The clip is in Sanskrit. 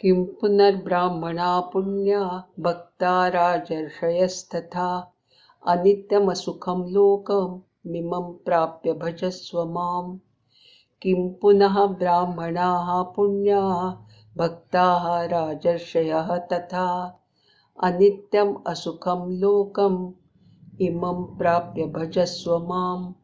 किं पुनर्ब्राह्मणा पुण्या भक्ता राजर्षयस्तथा अनित्यमसुखं लोकमिमं प्राप्य भजस्व माम्। किं पुनः ब्राह्मणाः पुण्याः भक्ताः राजर्षयः तथा अनित्यम् असुखं लोकम् इमं प्राप्य भजस्व माम्।